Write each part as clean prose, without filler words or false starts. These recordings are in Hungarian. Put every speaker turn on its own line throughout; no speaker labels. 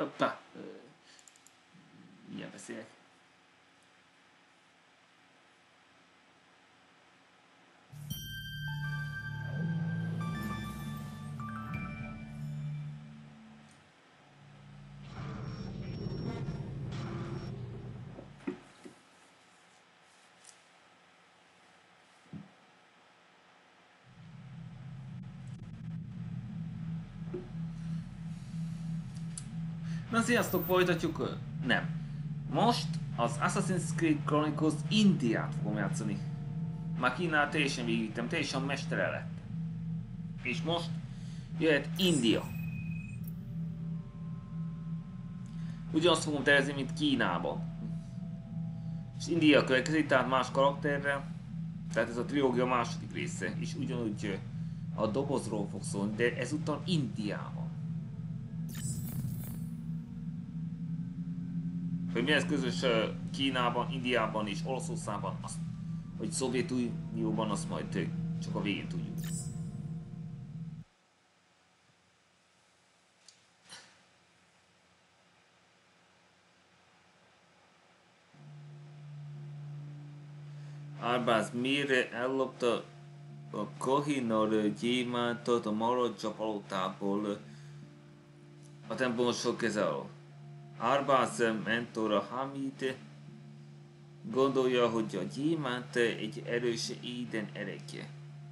Hoppá! Ilyen beszélek. Na sziasztok, folytatjuk? Nem. Most az Assassin's Creed Chronicles Indiát fogom játszani. Már Kínát teljesen végigvittem, teljesen mestere lett. És most jöhet India. Ugyanazt fogom tervezni, mint Kínában. És India következik, tehát más karakterrel. Tehát ez a trilógia második része. És ugyanúgy a dobozról fog szólni, de ezúttal Indiában. Hogy mi ez közös Kínában, Indiában és Oroszországban, azt, hogy Szovjetunióban, azt majd csak a végén tudjuk. Arbáz mire ellopta a Kohinoor gyémántot a Maradja palotából a templom sok keze alól. Arbáz mentora Hamid gondolja, hogy a gyémánt egy erős éden erekje.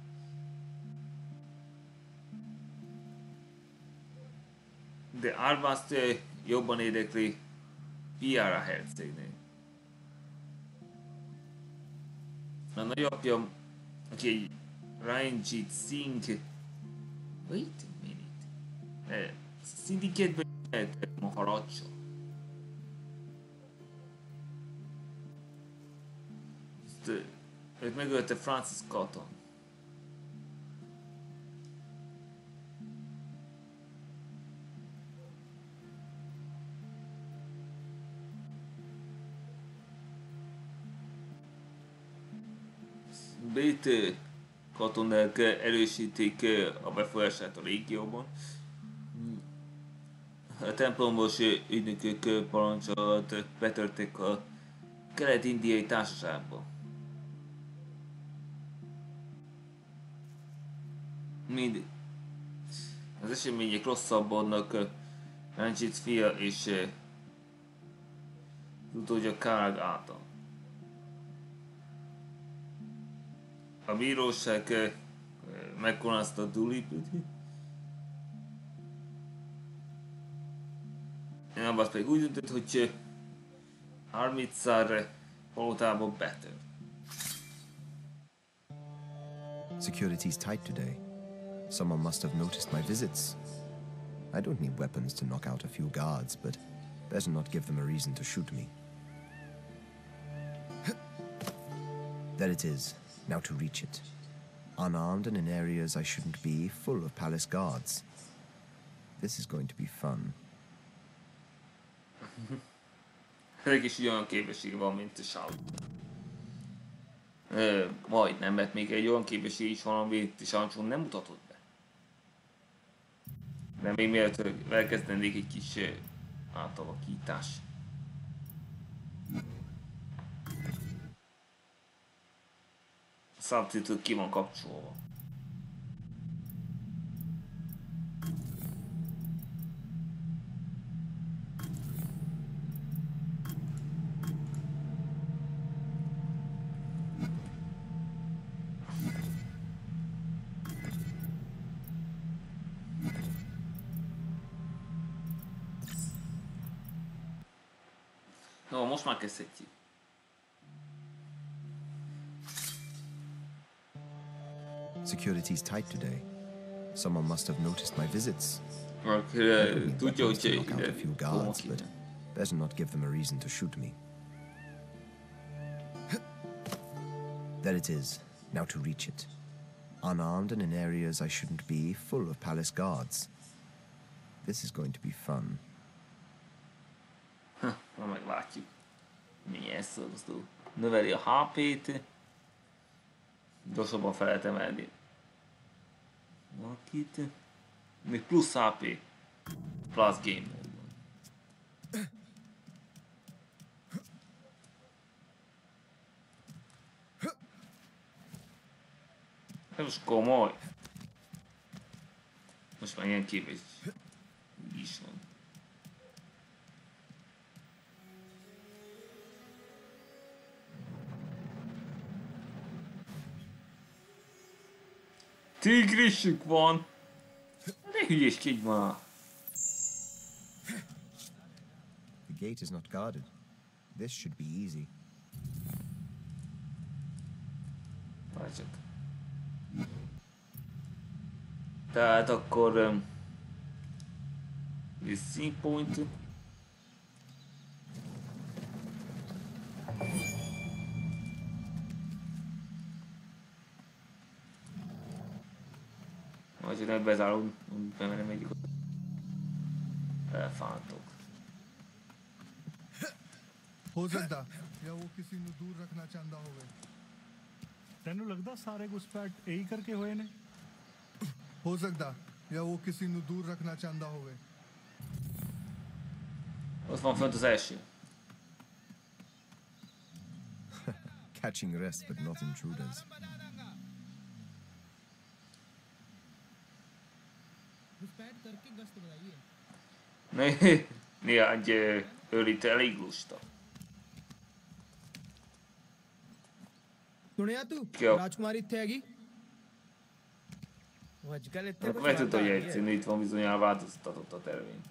De Arbázt jobban érdekli Piara hercegné. A nagyapja, aki egy Ranjit Singh... Wait a minute. Szindikátban Maharaja. Őt megölte Francis Cotton. Brit katonák erősítik a befolyását a régióban. A templomos ügynökök parancsolat betörték a kelet-indiai társaságba. Mindig. Az események rosszabbodnak Ranjit fia és utódja Karag által. A bíróság megkonázta Dulipot. Abbas pedig úgy döntött, hogy Amritsar palotába betör.
Security's tight today. Someone must have noticed my visits. I don't need weapons to knock out a few guards, but better not give them a reason to shoot me. There it is. Now to reach it. Unarmed and in areas I shouldn't be, full of palace guards. This is going to be fun.
Egy is olyan képessége van, mint a Shaw. Majdnem, mert még egy olyan képesség is van, amit Shaw nem mutatott be. De még mielőtt elkezdenék egy kis átalakítás. A subtitle ki van kapcsolva. No, most már kezdhetjük.
Security's tight today. Someone must have noticed my visits.
Tudja, hogy
knock out a few guards, but better not give them a reason to shoot me. There it is. Now to reach it. Unarmed and in areas I shouldn't be, full of palace guards. This is going to be fun.
Na meglátjuk. Milyen szorzó. Növeli a HP-t. Gyorsabban fel lehet emelni. Valakit. Még plusz HP. Plus game módban. Most komoly. Most már ilyen képes is van. Tigrisük van! Ne hülyéskedj már!
The gate is not guarded. This should be easy.
Várj. Tehát akkor... Receiving point. Majd nem bezárul, bemerem egyik oda. Elfántok.
हो सकता या वो किसी ਨੂੰ दूर रखना ਚਾਹੁੰਦਾ ਹੋਵੇ
ਤੈਨੂੰ ਲੱਗਦਾ ਸਾਰੇ ਘੁਸਪੈਠ ਇਹੀ ਕਰਕੇ ਹੋਏ ਨੇ
ਹੋ ਸਕਦਾ ਜਾਂ ਉਹ ਕਿਸੇ ਨੂੰ ਦੂਰ ਰੱਖਣਾ ਚਾਹੁੰਦਾ ਹੋਵੇ
Ott van fönt az első.
Catching rest, but not intruders.
Néha egy őrít elég lusta.
सुनिया तू राजकुमारी इत्थे हैगी वो आजकल इत्थे
Akkor meg tudta, hogy egyszerűen itt van bizonyára változtatott a tervény.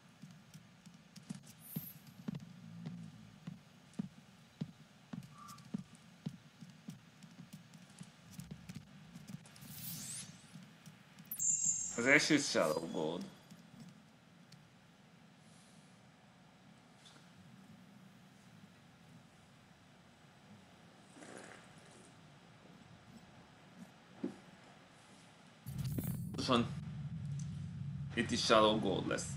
Az első Shadow Gold. Itt is Shadow Gold lesz.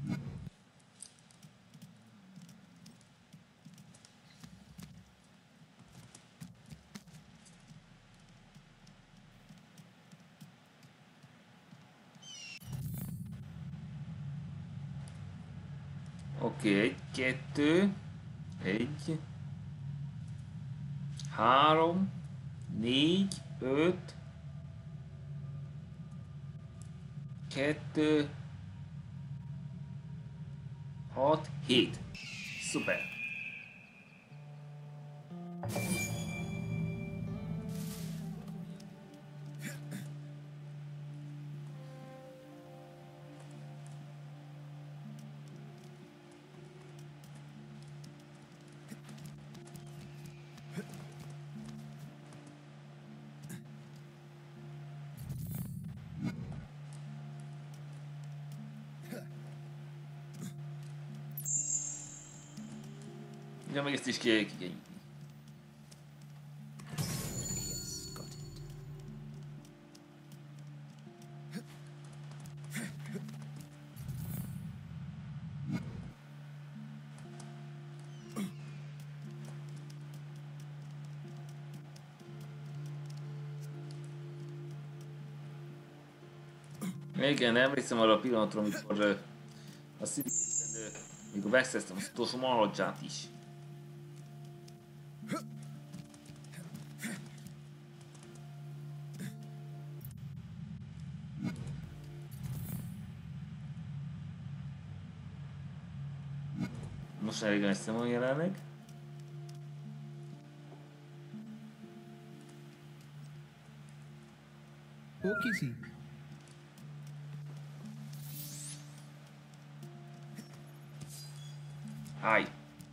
Oké, egy, kettő, egy, 3, 4, 5, 2, 6, 7. Szuper! Ja, meg ezt is kell nyitni. Igen, emlékszem arra a pillanatra, amikor a City-ben, mikor megszereztem az utolsó Maharaджát is. Most elég messze van jelenleg.
वो किसी
Hi.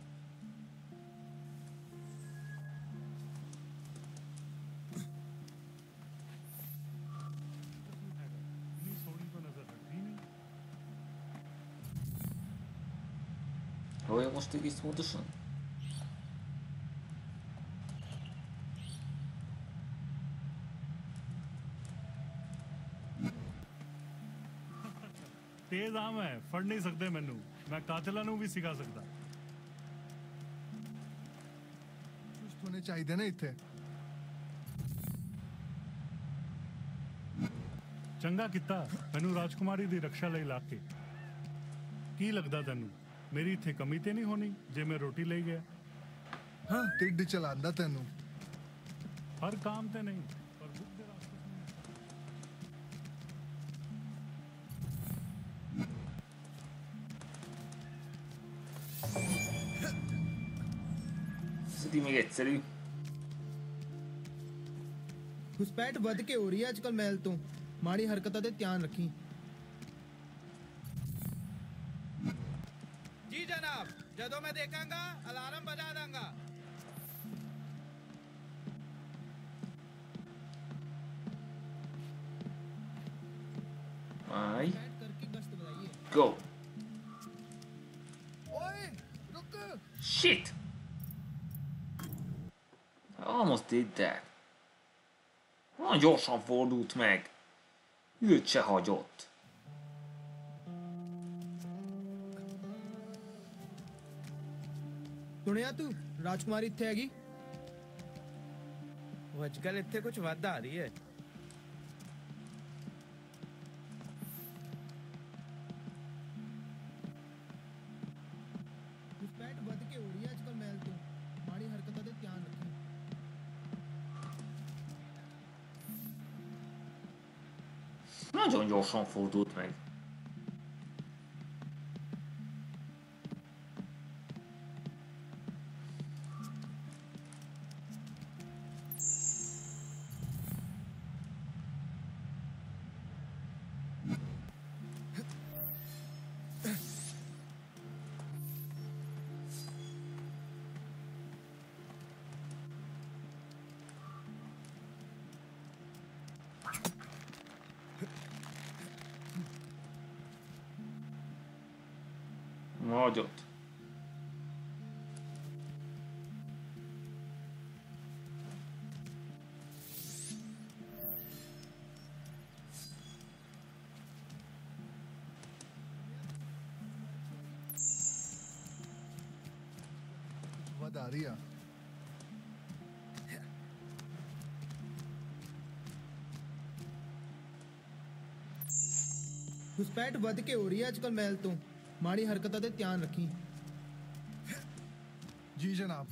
Hol most egész pontosan?
तेज आम है फड़ नहीं सकते मैनू मैं कातिला नू भी सिखा सकता
ਚੁਸਤ ਹੋਣੇ ਚਾਹੀਦੇ ਨੇ ਇੱਥੇ
ਚੰਗਾ ਕੀਤਾ ਮੈਨੂੰ ਰਾਜਕੁਮਾਰੀ ਦੀ ਰੱਖਿਆ ਲਈ ਲਾ ਕੇ ਕੀ ਲੱਗਦਾ ਤੈਨੂੰ ਮੇਰੀ ਇੱਥੇ ਕਮੀ ਤੇ ਨਹੀਂ ਹੋਣੀ ਜੇ ਮੈਂ ਰੋਟੀ ਲਈ ਗਿਆ
ਹਾਂ ਢਿੱਡ ਚਲਾਉਂਦਾ ਤੈਨੂੰ
ਹਰ ਕੰਮ ਤੇ ਨਹੀਂ ਪਰ ਦੁੱਖ ਦੇ ਰਾਸਤੇ
City még egyszerű.
घुसपैठ ਵੱਧ ਕੇ ਹੋ ਰਹੀ ਹੈ ਅੱਜਕੱਲ ਮਹਿਲ ਤੋਂ ਮਾੜੀ ਹਰਕਤਾਂ ਤੇ ਧਿਆਨ ਰੱਖੀ
जी जनाब ਜਦੋਂ मैं देखांगा अलार्म बजा दूंगा
Vai.
बैठ करके गश्त बढ़ाइए
Go.
ओए रुक
Shit! I almost did that. Olyan gyorsan fordult meg. Őt se hagyott.
ਸੁਣਿਆ ਤੂੰ ਰਾਜਕੁਮਾਰੀ ਇੱਥੇ ਹੈਗੀ
ਉਹ ਅੱਜਕੱਲ ਇੱਥੇ ਕੁਝ ਵੱਧ ਆ ਰਹੀ ਹੈ
ਘੁਸਪੈਠ ਵੱਧ ਕੇ ਹੋ ਰਹੀ ਹੈ ਅੱਜਕੱਲ ਮਹਿਲ ਤੋਂ ਮਾੜੀ ਹਰਕਤਾਂ ਤੇ ਧਿਆਨ ਰੱਖੀ
Nagyon gyorsan fordult meg. Nagyot.
वद आ रही है
ਘੁਸਪੈਠ ਵੱਧ ਕੇ ਹੋ ਰਹੀ ਹੈ ਅੱਜਕੱਲ ਮਹਿਲ ਤੋਂ ਮਾੜੀ ਹਰਕਤਾਂ ਤੇ ਧਿਆਨ ਰੱਖੀ
जी जनाब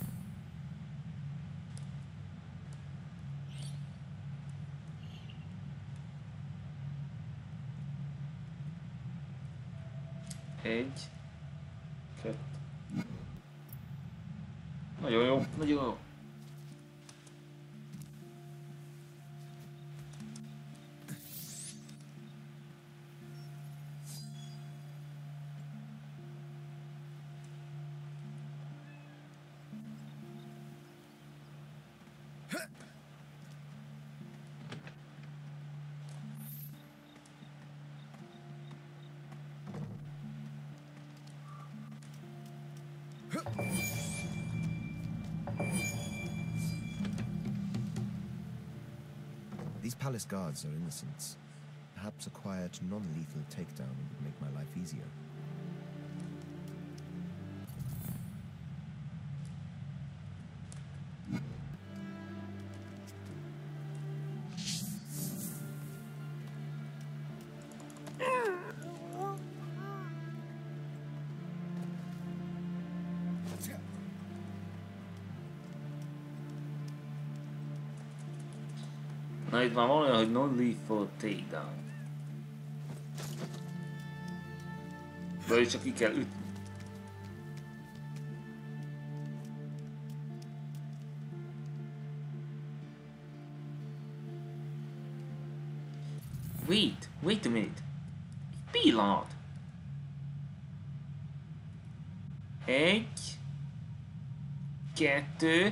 Egy. Kettő. Nagyon jó, nagyon jó.
These palace guards are innocents. Perhaps a quiet, non-lethal takedown would make my life easier.
Na itt már van olyan, hogy non-lethal takedown. De csak ki kell ütni. Wait a minute. Egy pillanat. Egy, kettő,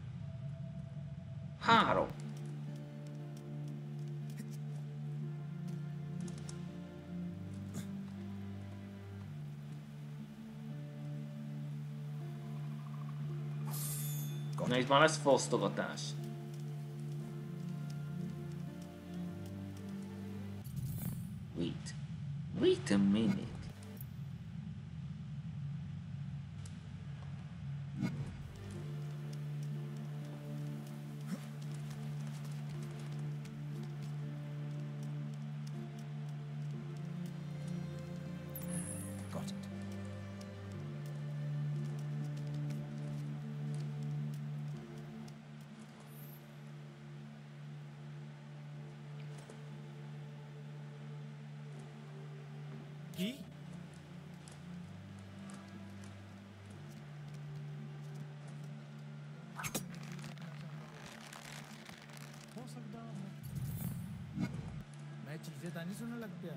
három. Na itt már lesz fosztogatás. Wait a minute.
Got it.
की
परेशानी से होने लग गया।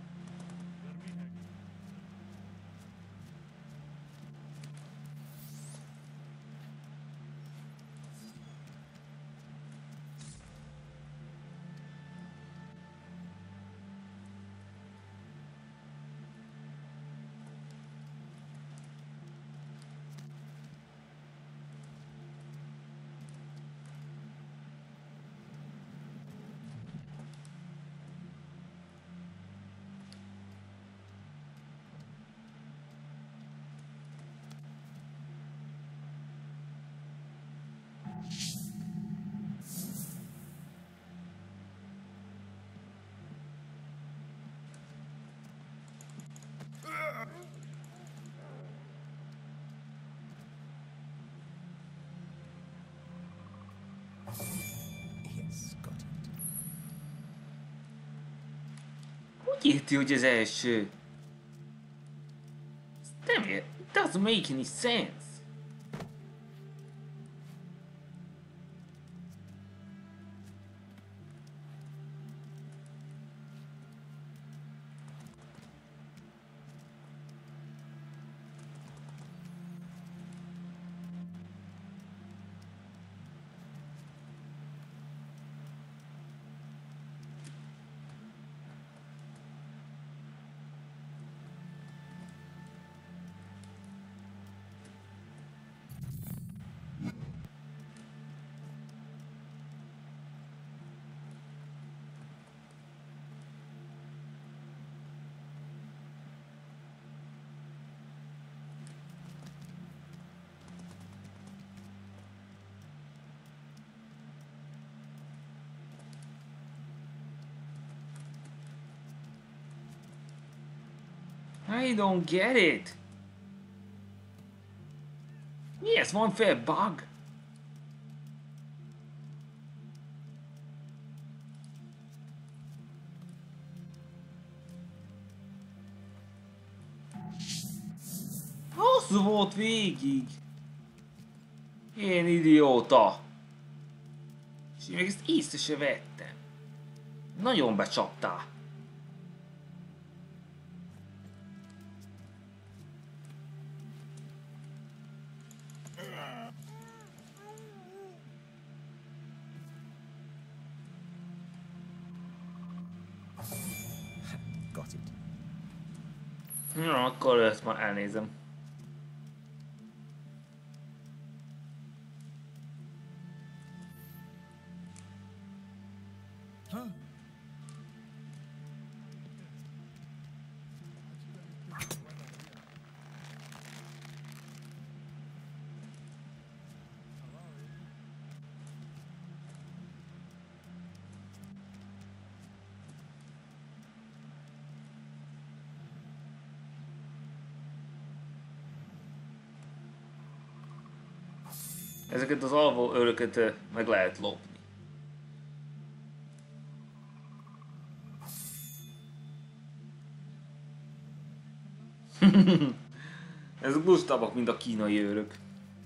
Yes, got it.
Hogy érti, hogy az első? Ez nem ér. It doesn't make any sense. I don't get it. Mi ez? Van fel bug? Az volt végig. Én idióta. És én még ezt észre se vettem. Nagyon becsaptál.
Got it.
Na, akkor ezt már elnézem. Ezeket az alvó őröket meg lehet lopni. Ezek lustabbak, mint a kínai őrök.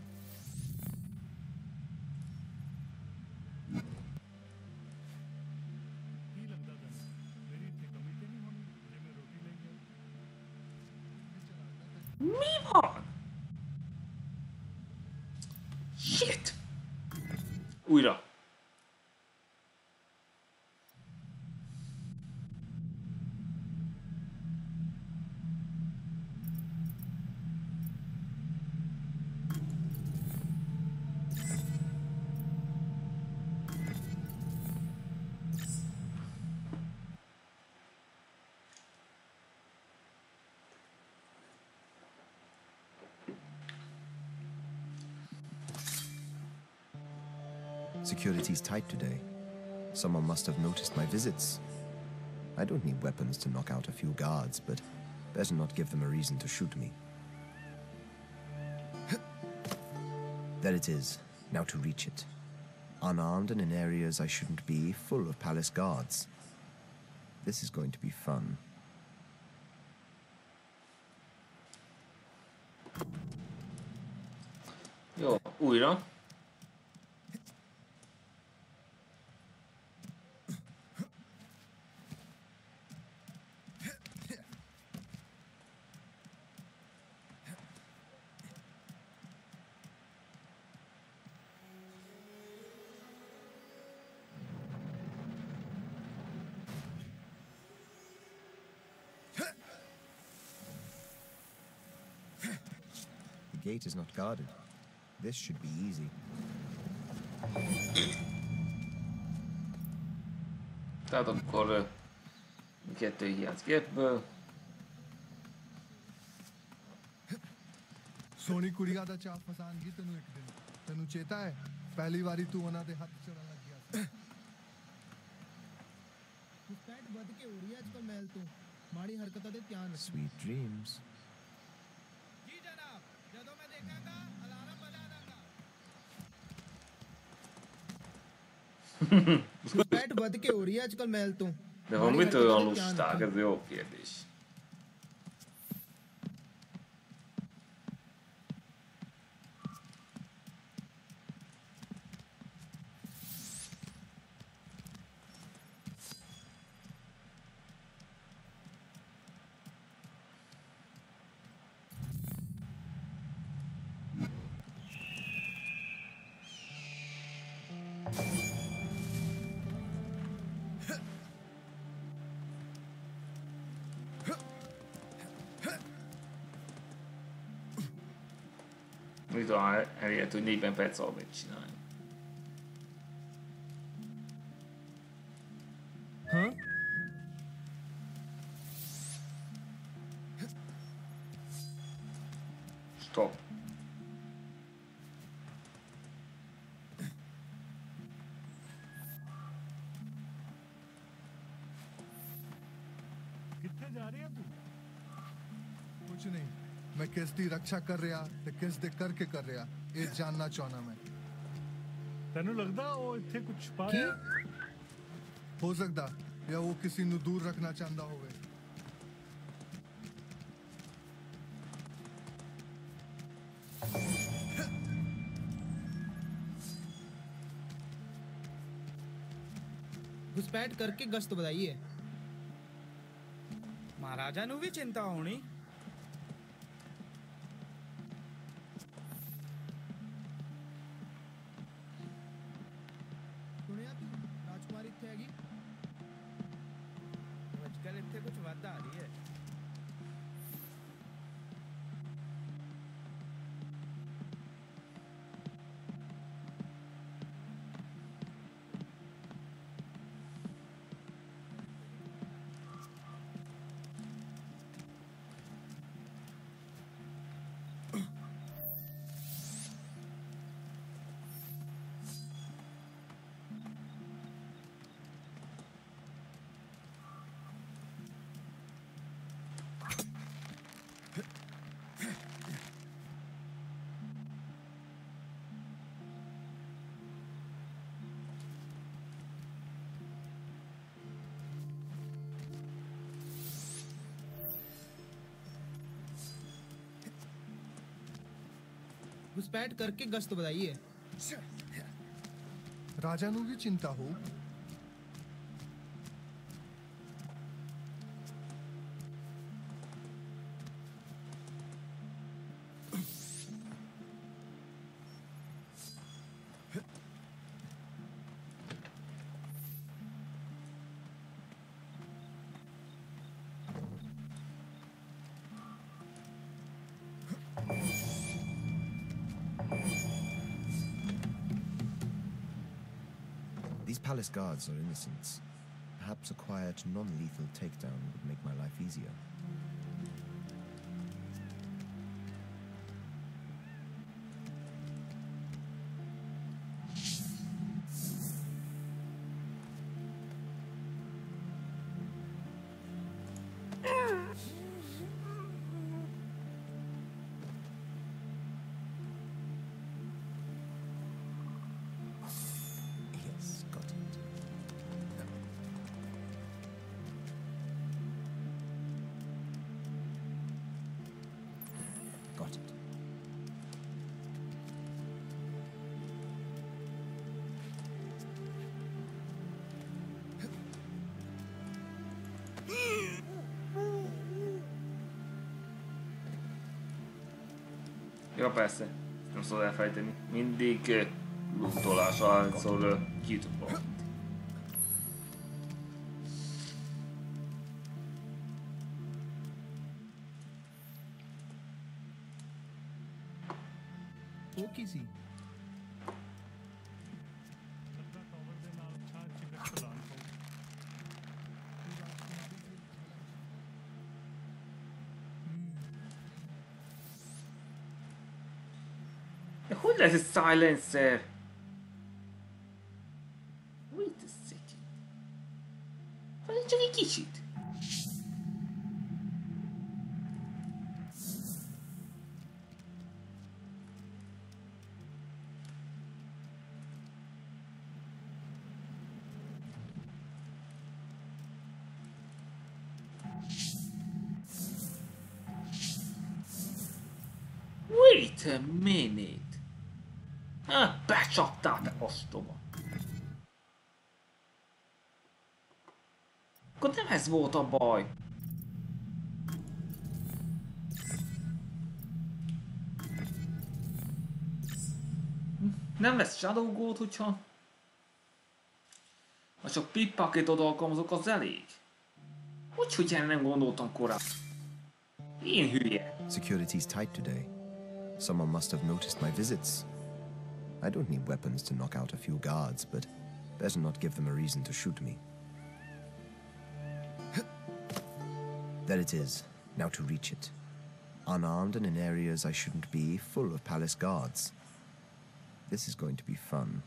Mi van? Shit! Újra.
Security's tight today. Someone must have noticed my visits. I don't need weapons to knock out a few guards, but better not give them a reason to shoot me. There it is. Now to reach it. Unarmed and in areas I shouldn't be, full of palace guards. This is going to be fun.
Jó, újra.
gate is not guarded. This should be easy.
Tehát akkor kettő hiányzik gépből.
Soni कुड़िया दा चाप फसानगी तेनू एक दिन तेनू चेता है पहली बारी तू ਉਹਨਾਂ ਦੇ ਹੱਥ ਚੜਨ ਲੱਗ ਗਿਆ ਸੀ
घुसपैठ वध के हो रही है आजकल महल तो माड़ी हरकतों ते ध्यान रख
Sweet dreams.
जी जनाब ਜਦੋਂ मैं देखांगा अलार्म बजा दूंगा
घुसपैठ वध के हो रही है आजकल महल तो
De van mitől olyan lusták? Ez jó kérdés. Mi talán elérhető, hogy 40 perc alatt mit csinálni.
हाँ
Stop.
कितने जा रहे हैं तू?
ਕੁਝ ਨਹੀਂ ਮੈਂ ਕਿਸ ਦੀ ਰੱਖਿਆ ਕਰ ਰਿਹਾ ਤੇ ਕਿਸ ਦੇ ਕਰਕੇ ਕਰ ਰਿਹਾ ਇਹ ਜਾਨਣਾ ਚਾਹਨਾ ਮੈਂ
ਤੈਨੂੰ ਲੱਗਦਾ ਉਹ ਇੱਥੇ ਕੁਝ ਛੁਪਾ ਰਿਹਾ?
ਹੋ ਸਕਦਾ ਜਾਂ ਉਹ ਕਿਸੇ ਨੂੰ ਦੂਰ ਰੱਖਣਾ ਚਾਹੁੰਦਾ ਹੋਵੇ
घुसपैठ करके गश्त बढ़ाइए
महाराजा नु भी चिंता होनी
सुनिया तू राजकुमारी इत्थे हैगी
आजकल इतने कुछ वध आ रही है
घुसपैठ करके गश्त बढ़ाइए
ਰਾਜਾ ਨੂੰ ਵੀ ਚਿੰਤਾ ਹੋ
These palace guards are innocents. Perhaps a quiet, non-lethal takedown would make my life easier. Yes, got it. Got it.
Ja persze, nem szabad elfelejteni. Mindig lootolás, ahányszor kijutok valamit.
ਉਹ ਕੀ ਸੀ?
ਲੱਗਦਾ ਟਾਵਰ ਦੇ ਨਾਲ ਛਾਂ ਚਿਕਟ ਚਲਾਣ ਪਊ।
Hogy lesz egy silencer? Wait a second. Vagy csak egy kicsit. Wait a minute. Becsaptál, te ostoba. Akkor nem ez volt a baj. Nem lesz Shadow Gold, hogyha... Ha csak pickpocketot alkalmazok, az elég. Hogy erre nem gondoltam korábban. Én hülye.
Security's tight today. Someone must have noticed my visits. I don't need weapons to knock out a few guards, but better not give them a reason to shoot me. There it is. Now to reach it. Unarmed and in areas I shouldn't be, full of palace guards. This is going to be fun.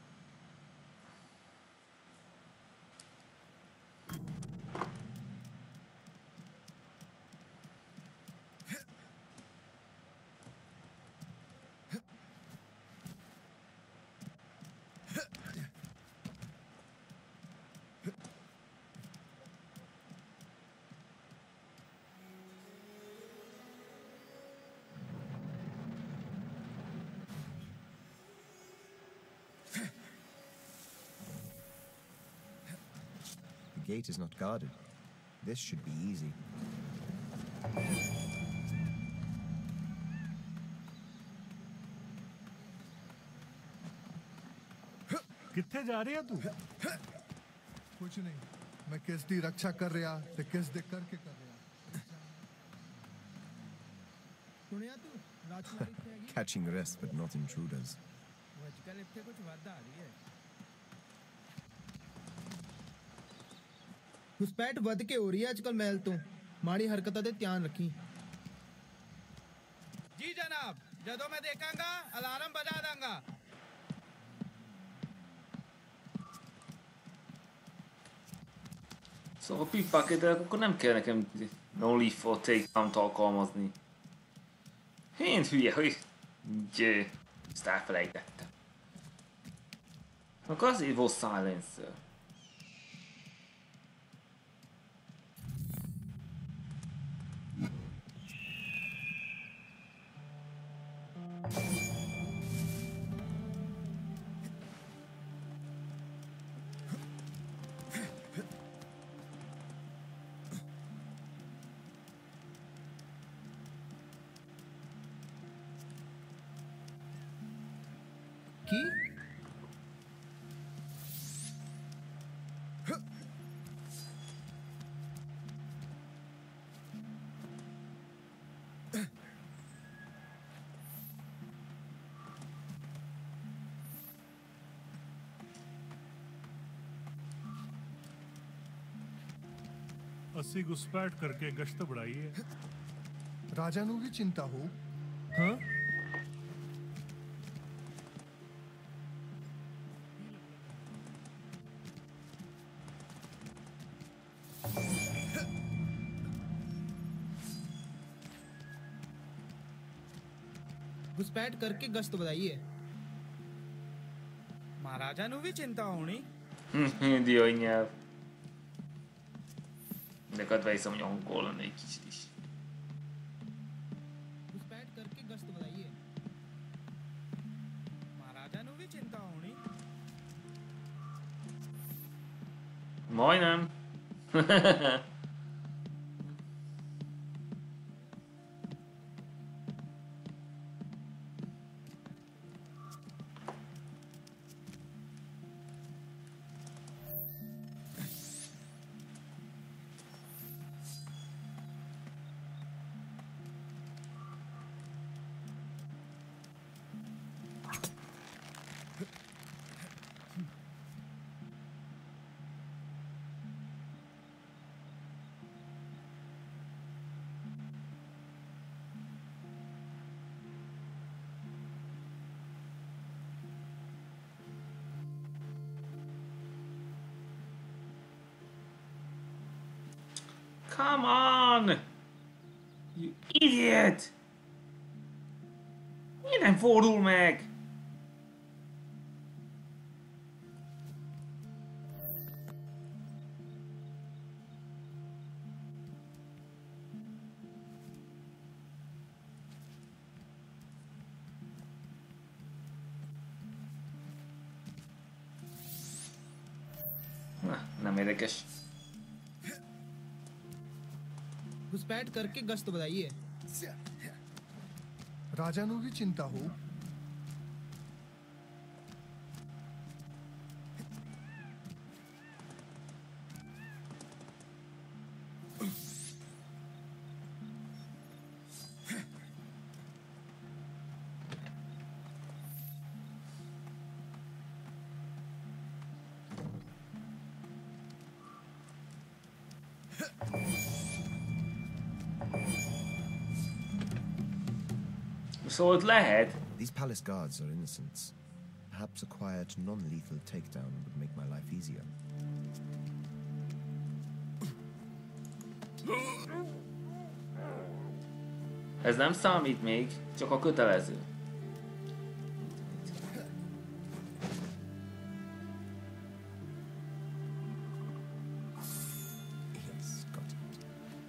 The gate is not guarded. This should be easy.
ਕਿੱਥੇ ਜਾ ਰਿਹਾ ਤੂੰ?
कुछ नहीं, मैं किस दी रक्षा कर रहा ते किस दे करके कर रहा।
ਸੁਣਿਆ ਤੂੰ ਰਾਜਕੁਮਾਰੀ ਇੱਥੇ ਹੈਗੀ?
Catching rest, but not intruders.
ਉਹ ਅੱਜਕੱਲ ਇੱਥੇ ਕੁਝ ਵਾਧਾ ਆ ਰਹੀ ਹੈ। ਘੁਸਪੈਠ ਵੱਧ ਕੇ ਹੋ ਰਹੀ ਹੈ ਅੱਜਕੱਲ ਮਹਿਲ ਤੋਂ। ਮਾੜੀ ਹਰਕਤਾਂ ਤੇ ਧਿਆਨ ਰੱਖੀ।
जी जनाब, ਜਦੋਂ ਮੈਂ ਦੇਖਾਂਗਾ ਅਲਾਰਮ ਬਜਾ ਦਾਂਗਾ।
Szóval a pickpocketelek, akkor nem kell nekem no leaf or takedown-t alkalmazni. Én hülye, hogy ezt elfelejtettem. Akkor azért volt silencer.
ਕੀ?
ਅਸੀਂ ਘੁਸਪੈਠ ਕਰਕੇ ਗਸ਼ਤ बढ़ाई है।
राजा ਨੂੰ ਵੀ ਚਿੰਤਾ ਹੋ।
ਹਾਂ घुसपैठ करके गश्त बढ़ाई है।
ਮਹਾਰਾਜਾ ਨੂੰ ਵੀ ਚਿੰਤਾ ਹੋਣੀ।
Hindi a nyelv. De kadva hiszem, hogy angol egy kicsit is.
घुसपैठ करके गश्त बढ़ाई है।
ਮਹਾਰਾਜਾ ਨੂੰ ਵੀ ਚਿੰਤਾ ਹੋਣੀ।
Majdnem. Come on! You idiot! Miért nem fordul meg? Na, nem érdekes.
घुसपैठ करके गश्त बढ़ाइए।
राजा नु भी चिंता हो।
Szóval lehet.
These palace guards are innocents. Perhaps a quiet, non-lethal takedown would make my life easier.
Ez nem számít még, csak a kötelező.
Yes, got it.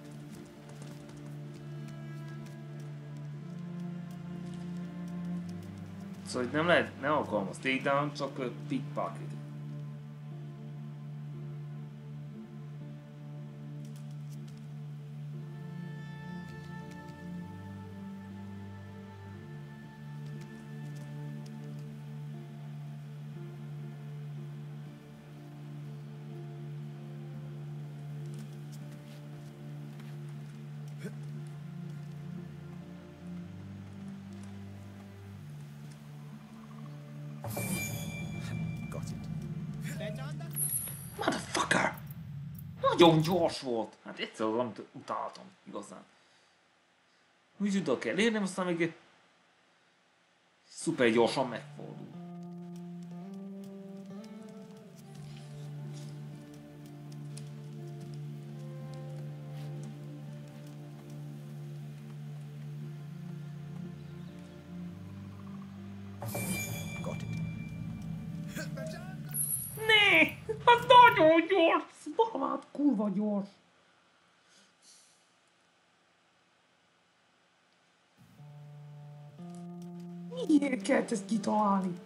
Szóval itt nem lehet, nem alkalmaz takedown, csak pickpocket.
Got it.
Motherfucker! Nagyon gyors volt! Hát egyszer az, amit utáltam, igazán. Úgy oda kell érnem, aztán még szuper gyorsan megfordul.
Got it.
Ne! Az nagyon gyors! Baromát kurva gyors! Miért kellett ezt kitalálni?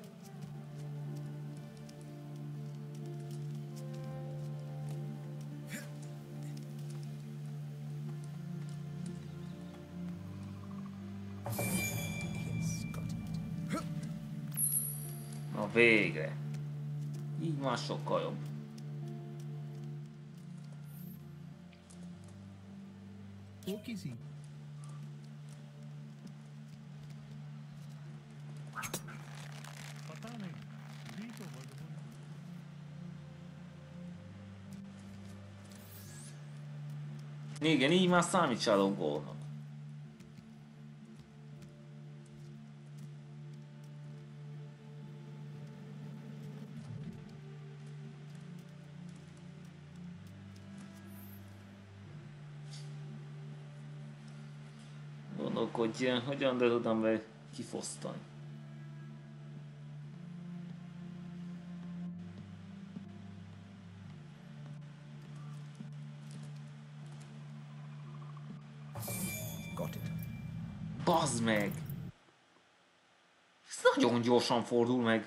Yes, got it.
Na végre! Így már sokkal jobb.
वो किसी
पता नहीं भी तो word
Igen, így már számítsaló gólnak. Gondolkodj, hogyan de tudom be kifosztani.
Got it.
Bazd meg! Ez nagyon gyorsan fordul meg.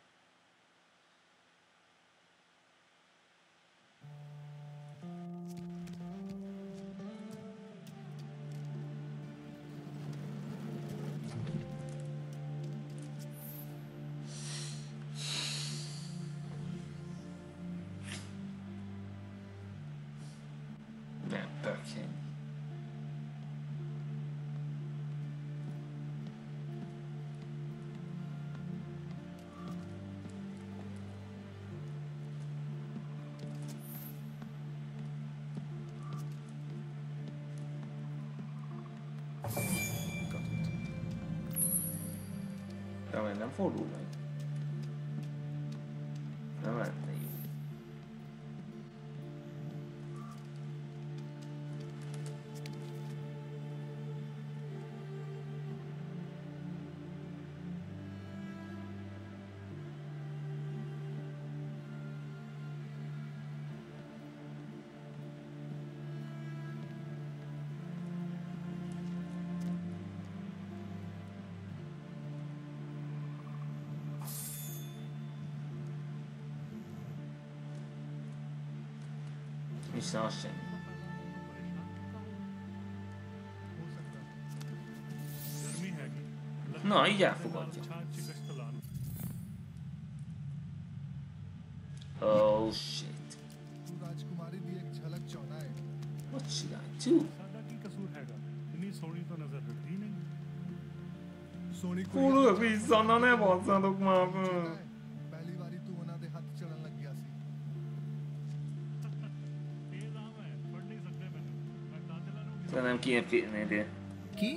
Nem pökhenj.
Got it.
De majd nem fordul meg. Nem lehetne jó. Hiszen az semmi.
गर्मी हैगी
Na, így elfogadja. Oh shit.
तू राजकुमारी दी एक झलक चाहना है
What should I do?
सादा की कसूर हैगा इतनी सोनी तो नजर रखती नहीं
सोनी को
Fordulok vissza, na ne basszatok már föl.
पहली बारी तू ਉਹਨਾਂ ਦੇ ਹੱਥ ਚੜਨ ਲੱਗਿਆ ਸੀ
तेज आम है पढ़ नहीं सकते मैंने मैं कातिला नु
Szerintem kéne félni, de...
की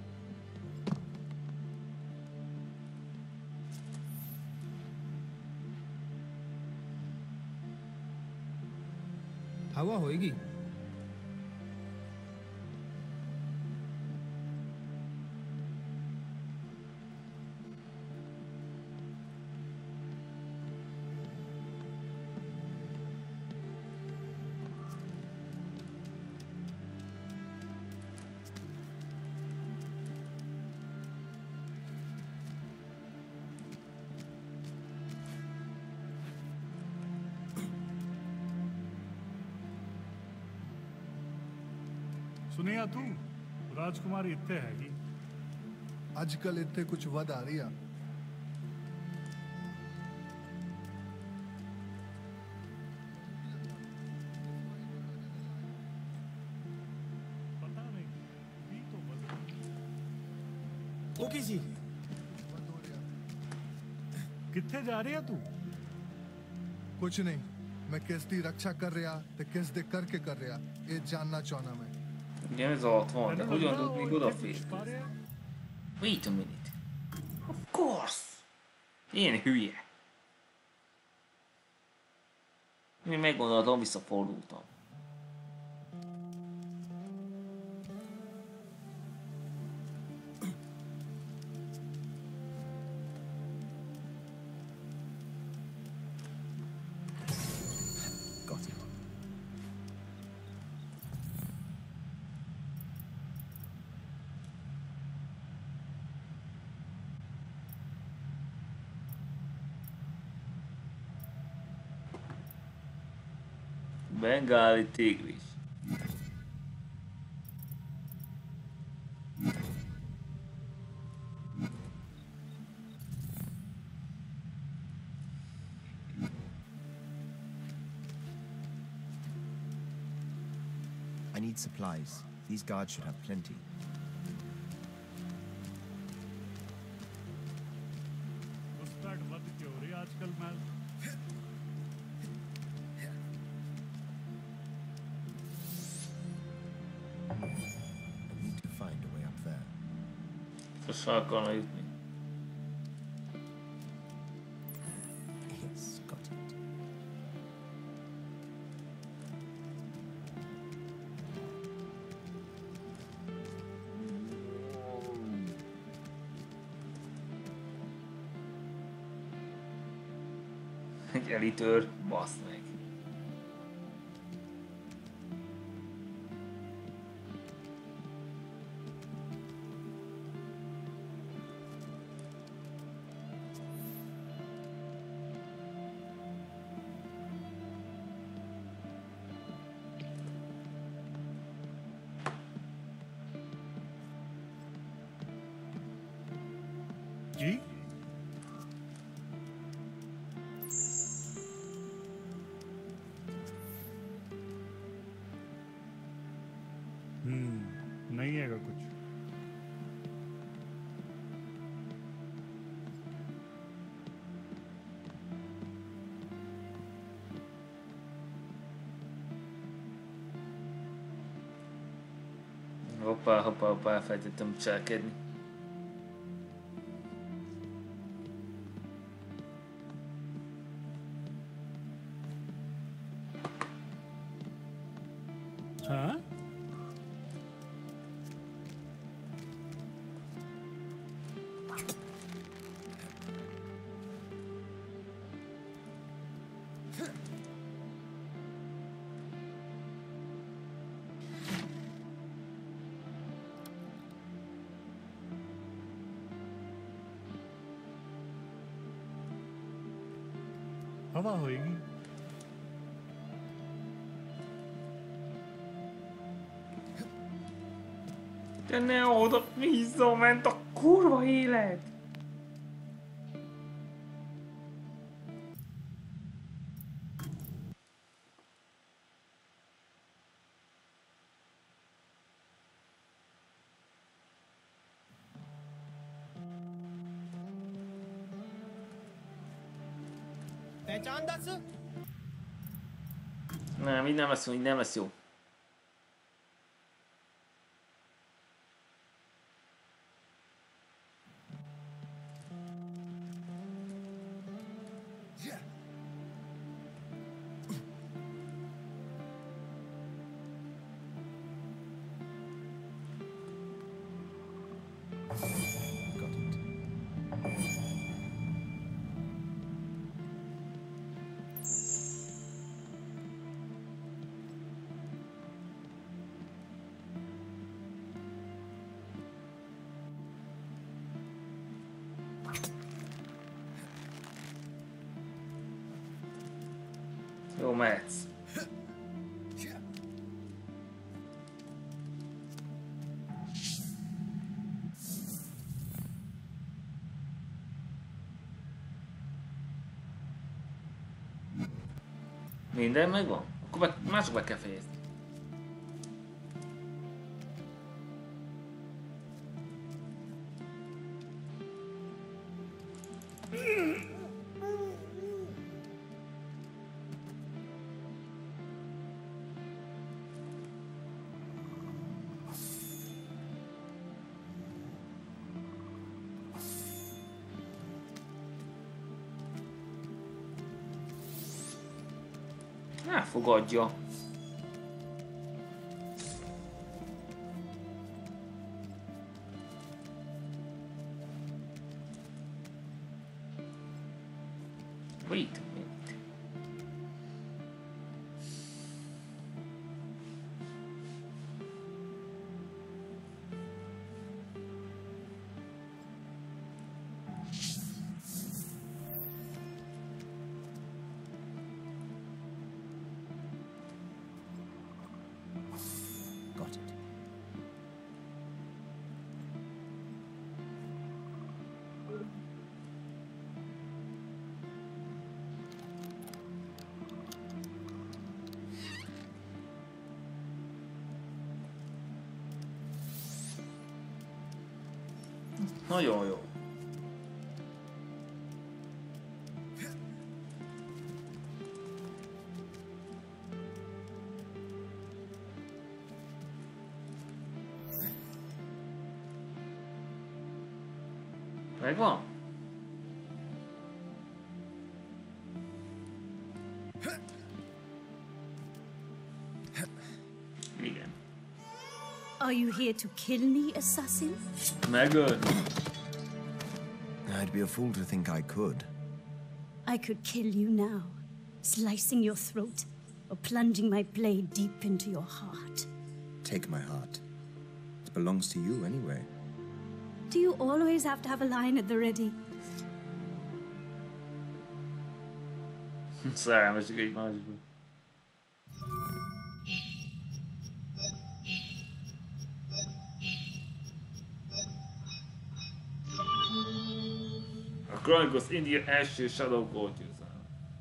हवा होएगी
सुनिया तू राजकुमारी इत्थे हैगी
ਅੱਜ ਕੱਲ ਇੱਥੇ ਕੁਝ ਵਧ ਆ ਰਹੀ ਆ
पता नहीं भी तो बस
वो किसी
ਵਧ ਹੋ ਰਿਹਾ
कित्थे जा रही है तू
ਕੁਝ ਨਹੀਂ ਮੈਂ ਕਿਸ ਦੀ ਰੱਖਿਆ ਕਰ ਰਿਹਾ ਤੇ ਕਿਸ ਦੇ ਕਰਕੇ ਕਰ ਰਿਹਾ ਇਹ ਜਾਨਣਾ ਚਾਹਨਾ ਮੈਂ
Igen, ez a 60, de hogyan tud még odaférni?
odaférni?
Wait a minute. Of course! Én hülye. Én meggondoltam, visszafordultam.
Got it.
Bengáli tigris.
I need supplies. These guards should have plenty.
घुसपैठ मत क्यों हो रही आजकल मैं
I need to find a way up there.
Sose akarna jutni.
Yes, got it.
Egy elitőr, baszd meg.
जी नहीं हैगा कुछ
Hoppá, hoppá, hoppá, elfelejtettem cselekedni.
हाँ हवा होएगी
De ne oda visszament a kurva élet!
पहचान दस
Nem, így nem lesz jó, így nem lesz jó.
Got it.
Jó, mehetsz. Minden megvan? Akkor mások be kell fejezni. Elfogadja. Wait a minute.
Got it.
Nagyon jó. Megvan? Igen.
Are you here to kill me, assassin?
Megöld.
I'd be a fool to think I could.
I could kill you now, slicing your throat or plunging my blade deep into your heart.
Take my heart. It belongs to you anyway.
Do you always have to have a line at the ready?
Szerelmesek egymásba. A Chronicles India első Shadow Gold győzelme.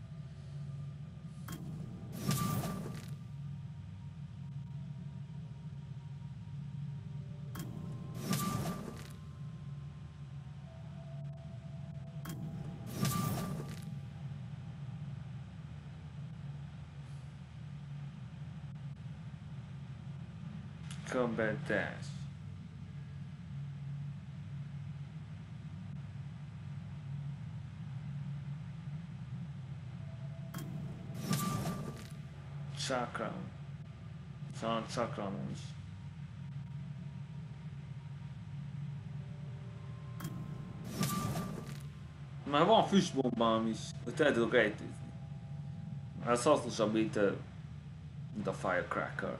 Combat Dash. Chakra. Szóval Chakramon is. Már van füstbombám is, hogy el tudok rejtőzni. Ez hasznosabb, mint a Firecracker.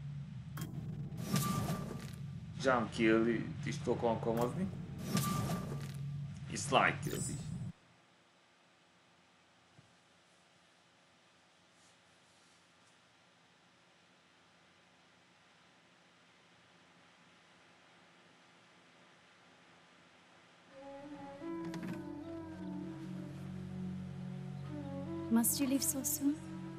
Jump kill is tudok alkalmazni. És slide kill is.
Must you leave so soon?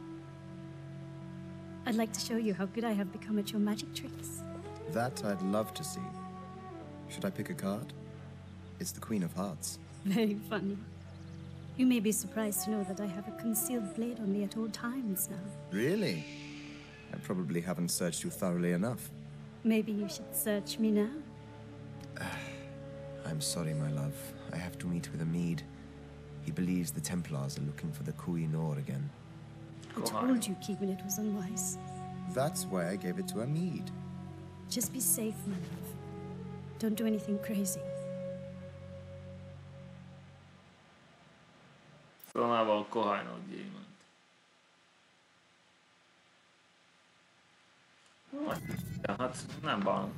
I'd like to show you how good I have become at your magic tricks.
That I'd love to see. Should I pick a card? It's the Queen of Hearts.
Very funny. You may be surprised to know that I have a concealed blade on me at all times now.
Really? I probably haven't searched you thoroughly enough.
Maybe you should search me now.
I'm sorry, my love. I have to meet with Amid. He believes the Templars are looking for the Koh-i-Noor again.
I told you keeping it was unwise.
That's why I gave it to Amid.
Just be safe, my love. Don't do anything crazy.
Szóval a Koh-i-Noor gyémánt. Hát nem bánom.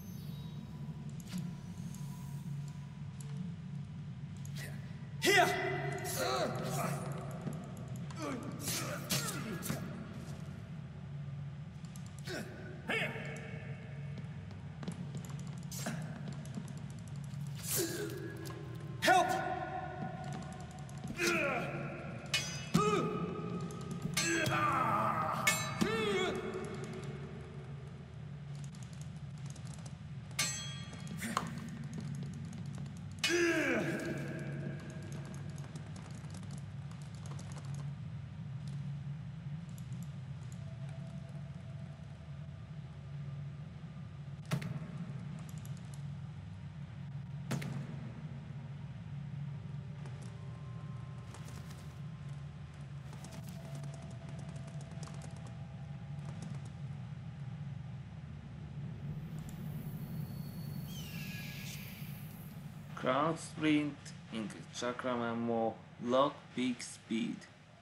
Crowd sprint, increase chakra ammo, lock peak speed.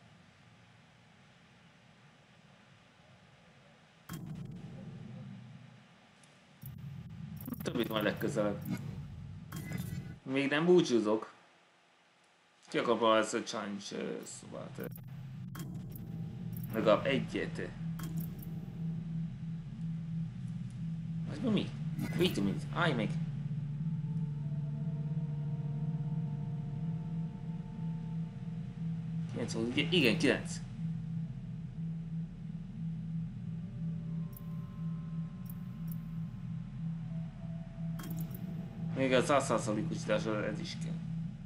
Többit majd legközelebb. Még nem búcsúzok. Ki akar próbálni ezt a challenge szobát? Legalább egyet. Ez mi? Wait a minute, állj meg! Igen, 9. Még a 100%-os utasításra ez is kell.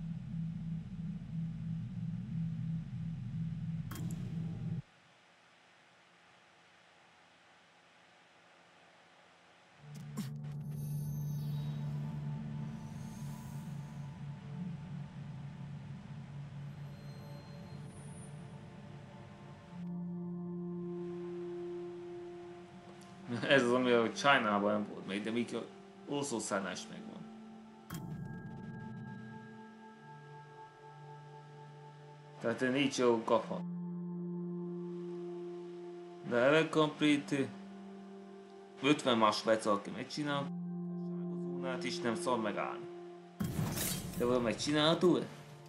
Ez az, ami a China-ban nem volt még, de még a Oszó szállás megvan. Tehát én így jó kaphat. De erre complete 50 másodperc, aki megcsinál, a zónát is nem szabad megállni. De valahogy megcsinálható-e?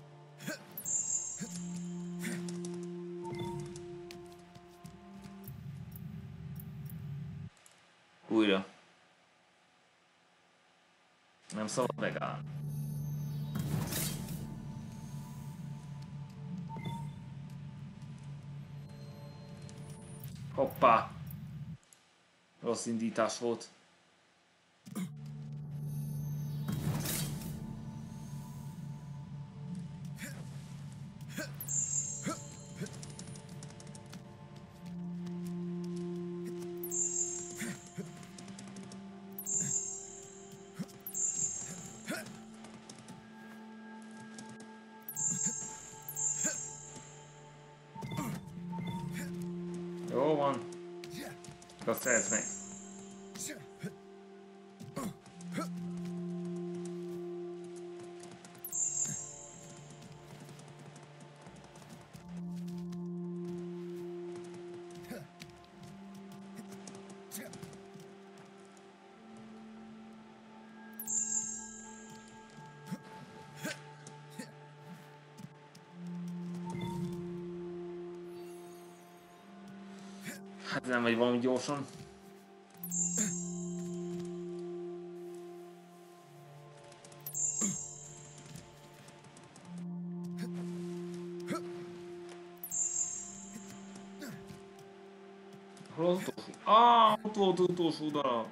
Újra. Nem szabad megállni. Hoppá! Rossz indítás volt. Jó van. Azt szerez meg. Hát nem megy valami gyorsan. Ott volt az utolsó darab.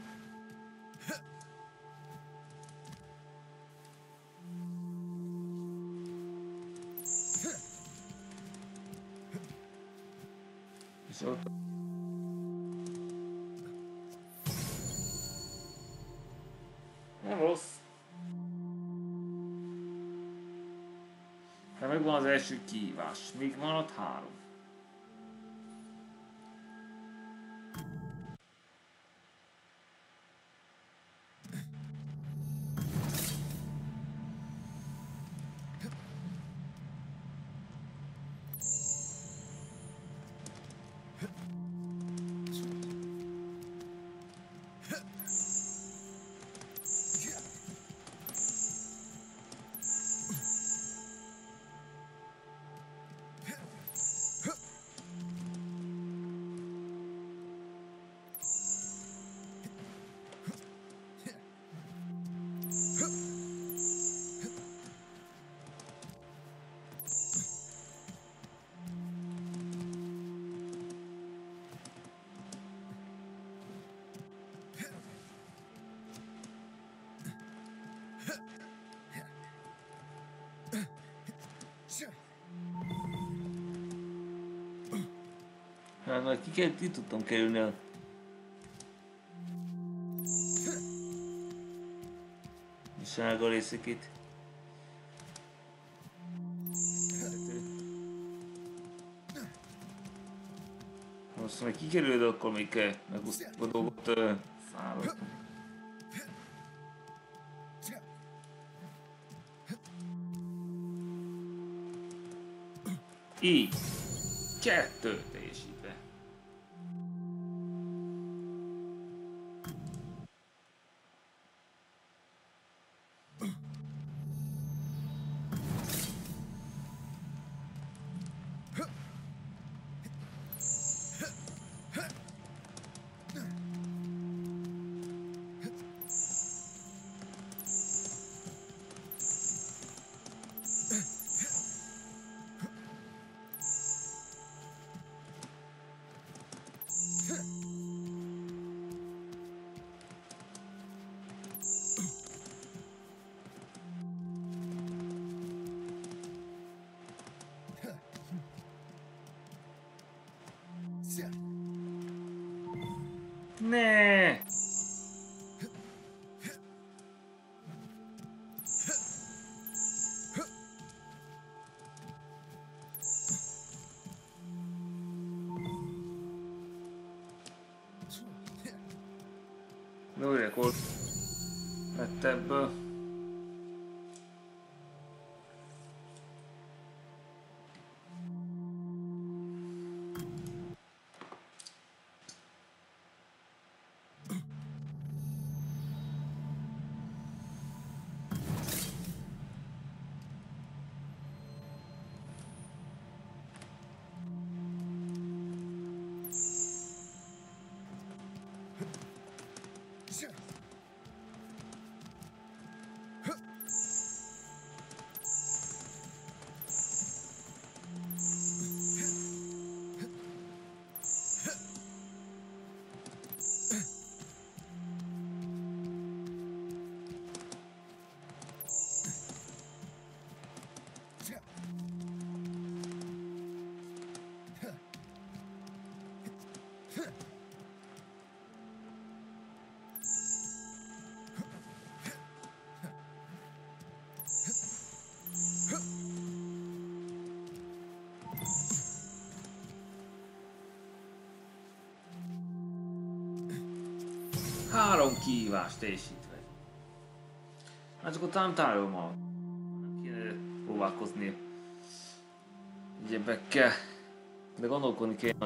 És ott... Nem rossz. De megvan az első kihívás. Még van ott 3. Hát ki tudtam kerülni a... sárga részeket. Most meg kikerülöd, akkor még kell megosztva dolgot szállok. Így. 2 teljesítve. Ne! No, akkor lett ebből. Három kihívást teljesítve. Hát csak utána találom a... Nem kéne próbálkozni egyebekkel. De gondolkodni kéne.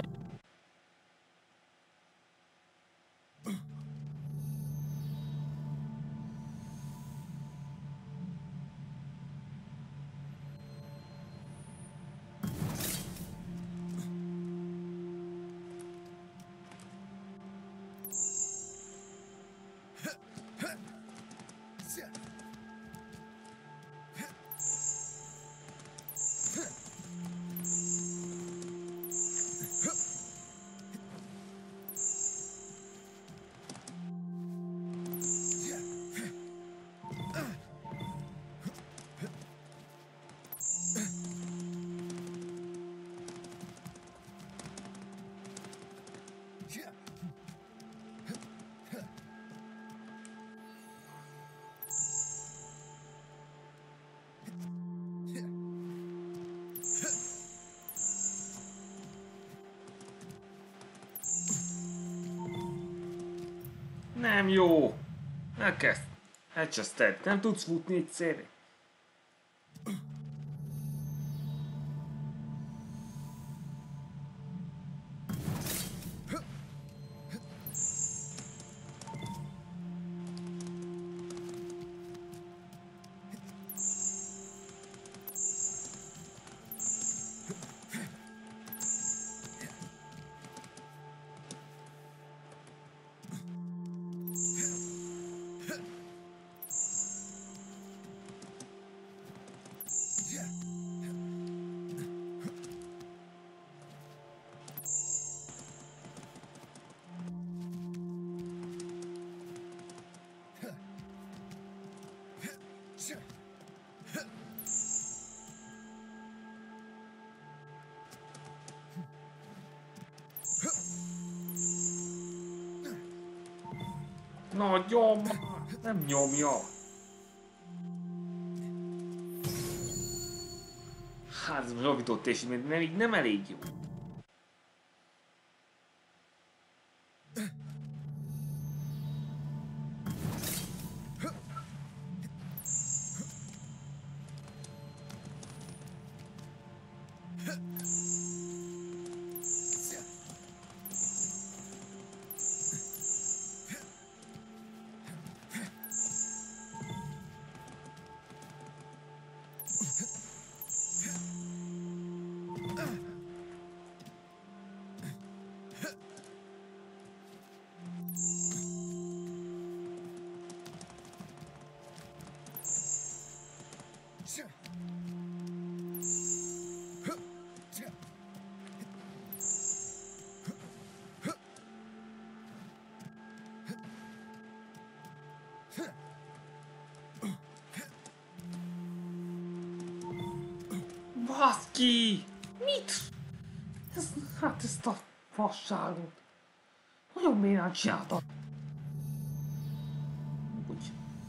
Nem jó. Elkezd. Elcseszted. Nem tudsz futni egyszerre. Nagyon nem nyomja. Hát ez javított és még nem elég jó. Baszki! Mit? Hát ezt a fasságot. Nagyon bénán csináltam. Úgy.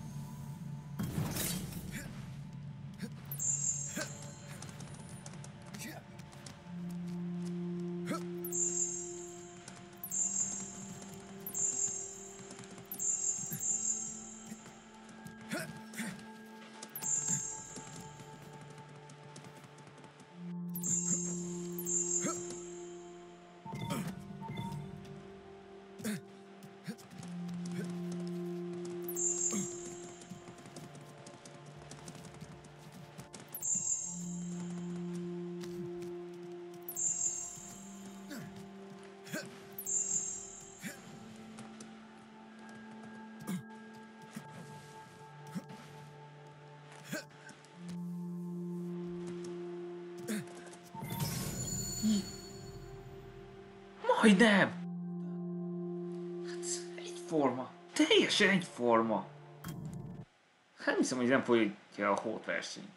Majdnem! Hát egyforma. Teljesen egyforma. Nem hiszem, hogy nem folytatja a hótversenyt.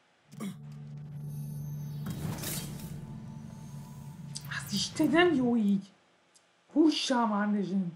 Hát Isten, nem jó így. Hússál már, Nezsen.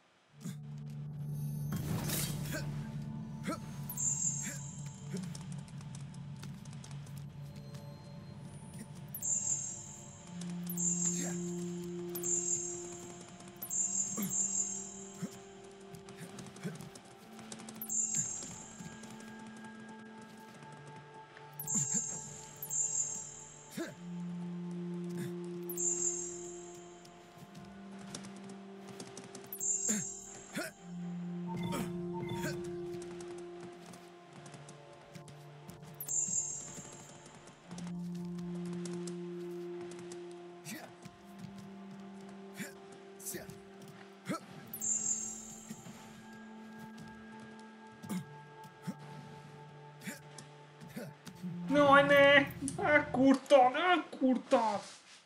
Jaj, ne! Elkurtad! Elkurtad!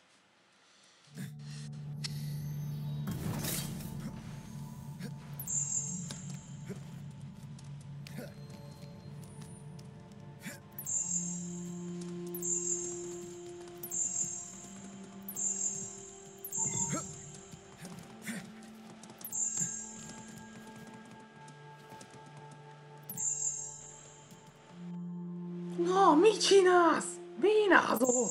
Na, mit csinálsz? Bénázol!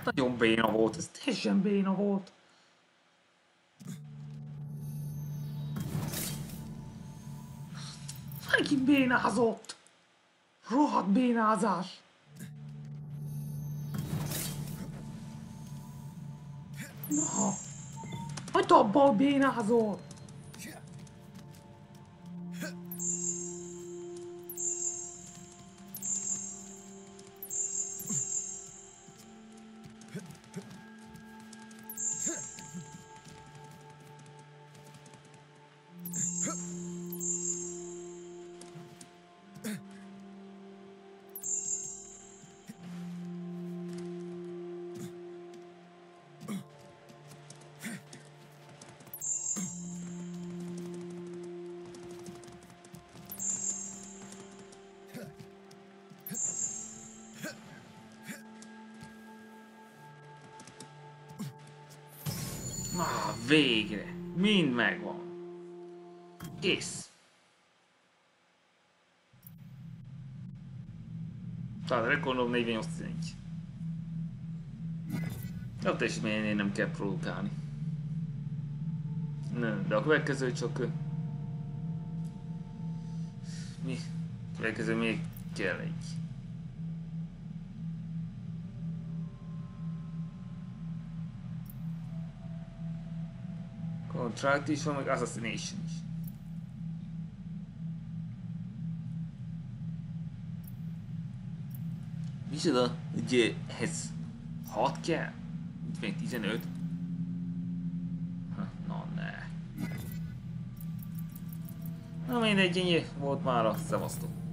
Nagyon béna volt, ez teljesen béna volt. Megint bénázott. Rohadt bénázás. Na, hagyd abba, hogy bénázol. Végre! Mind megvan. Kész. Tehát rekordom 48-11. De a teljesítménynél nem kell produkálni. Nem, de a következő csak... Mi? A következő még kell egy. Contract is van, meg Assassination is. Micsoda? Ugye ez 6 kell? Itt még 15? Na ne. Na mindegy, ennyi volt már a szevasztok.